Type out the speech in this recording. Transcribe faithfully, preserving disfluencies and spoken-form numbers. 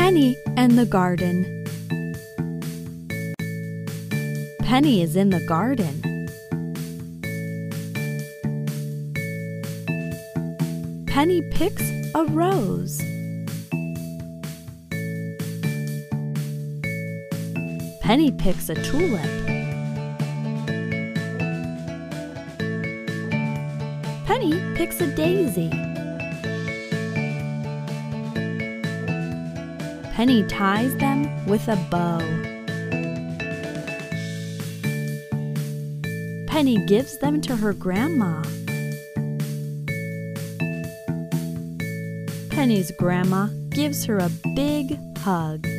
Penny and the garden. Penny is in the garden. Penny picks a rose. Penny picks a tulip. Penny picks a daisy. Penny ties them with a bow. Penny gives them to her grandma. Penny's grandma gives her a big hug.